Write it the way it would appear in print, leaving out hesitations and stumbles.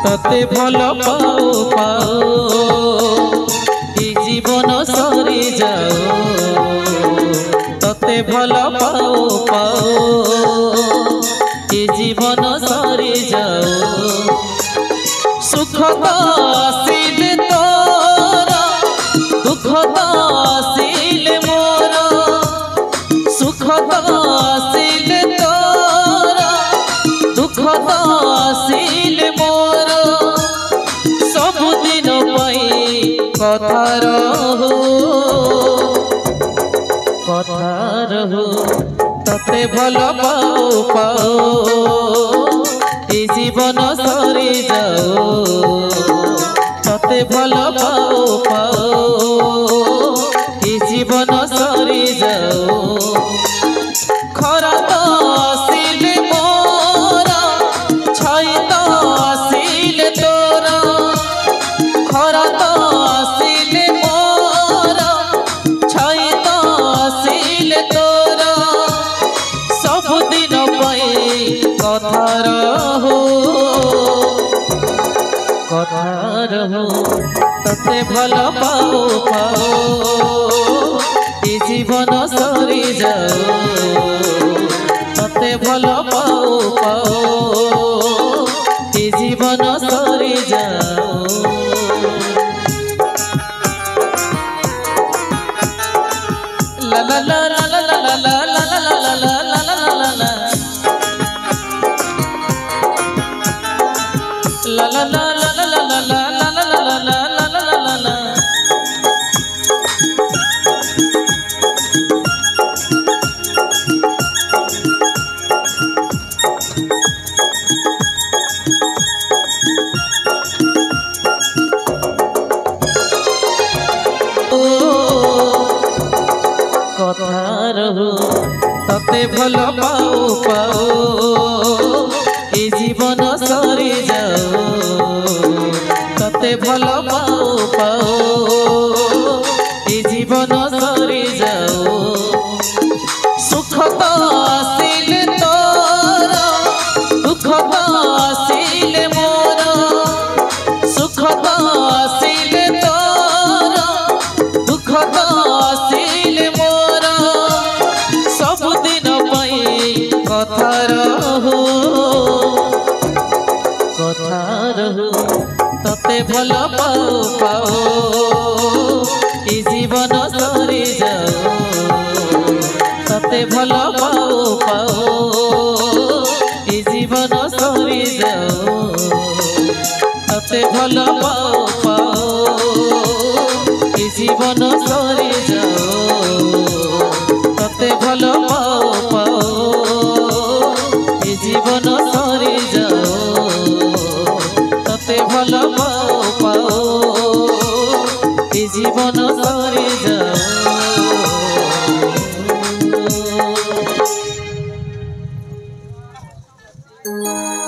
तते भल पाओ पाओ ई जीवन सरी जाओ तते भल पाओ पाओ ई जीवन सरी जाओ सुख तो आसिले तोर दुख तो आसिले मोर सुख तो आसिले तोर दुख तो आसिले मोर सबुदिन कथा रहो तते भल पाओ पाओ ई जीवन सरी जाओ तते भल पाओ पाओ ई जीवन सरी जाओ खरा तो आसिले मोर छाई तो आसिले तोर खरा तो आसिले मोर छाई तो आसिले तोर सबुदिन कथा रहो तते भल पाओ पाओ ई जीवन सरी जाओ तते भल पाओ पाओ ई जीवन सरी जाओ ला ला ला ला ला ला ला ला ला ला ला ला ला कथा रहो तते भल पाओ पाओ ई जीवन सरी जाओ तते भल पाओ पाओ ई जीवन सरी जाओ सुख तो आसिले तोर दुख तो आसिले मोर सुख तो आसिले तोर दुख तो आसिले मोर सबुदिन कथा रहो तते भल पाओ पाओ ई जीवन सरी जाओ तते भल पाओ पाओ ई जीवन सरी जाओ तते भल पाओ पाओ ई जीवन सरी जाओ तते भल पाओ पाओ ई जीवन सरी जाओ तते भल पाओ पाओ ई जीवन सरी जाओ।